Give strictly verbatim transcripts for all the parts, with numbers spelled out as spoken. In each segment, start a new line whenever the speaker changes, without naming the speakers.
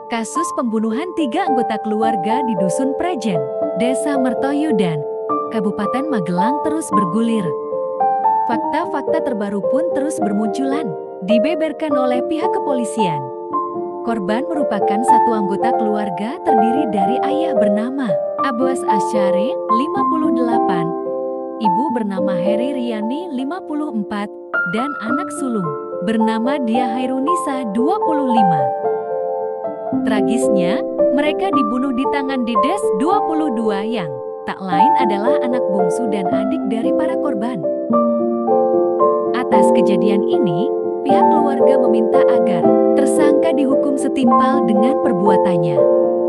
Kasus pembunuhan tiga anggota keluarga di Dusun Prajen, Desa Mertoyudan, Kabupaten Magelang terus bergulir. Fakta-fakta terbaru pun terus bermunculan, dibeberkan oleh pihak kepolisian. Korban merupakan satu anggota keluarga terdiri dari ayah bernama Abbas Asyari, lima puluh delapan, ibu bernama Heri Riani, lima puluh empat, dan anak sulung bernama Dia Hairunisa, dua puluh lima. Tragisnya, mereka dibunuh di tangan Dides, dua puluh dua, yang tak lain adalah anak bungsu dan adik dari para korban. Atas kejadian ini, pihak keluarga meminta agar tersangka dihukum setimpal dengan perbuatannya.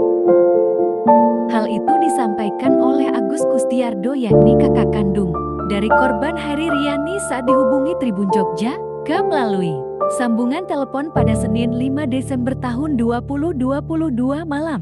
Hal itu disampaikan oleh Agus Kustiardo, yakni kakak kandung dari korban Heri Riani saat dihubungi Tribun Jogja ke melalui sambungan telepon pada Senin lima Desember tahun dua ribu dua puluh dua malam.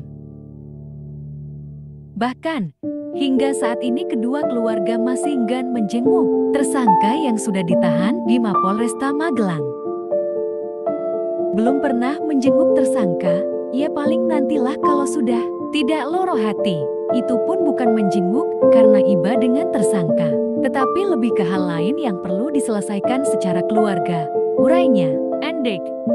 Bahkan, hingga saat ini kedua keluarga masih enggan menjenguk tersangka yang sudah ditahan di Mapolresta Magelang. Belum pernah menjenguk tersangka, ya paling nantilah kalau sudah tidak loro hati. Itu pun bukan menjenguk karena iba dengan tersangka, tetapi lebih ke hal lain yang perlu diselesaikan secara keluarga, urainya. Endek.